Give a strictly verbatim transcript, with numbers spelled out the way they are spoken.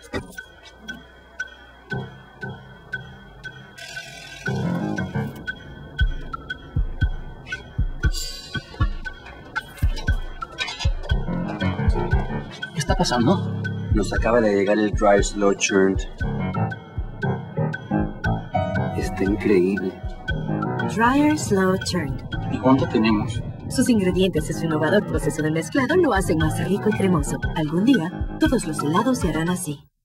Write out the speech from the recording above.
¿Qué está pasando? Nos acaba de llegar el Dryer Slow Churned. Está increíble. Dryer Slow Churned. ¿Y cuánto tenemos? Sus ingredientes y su innovador proceso de mezclado lo hacen más rico y cremoso. Algún día, todos los helados se harán así.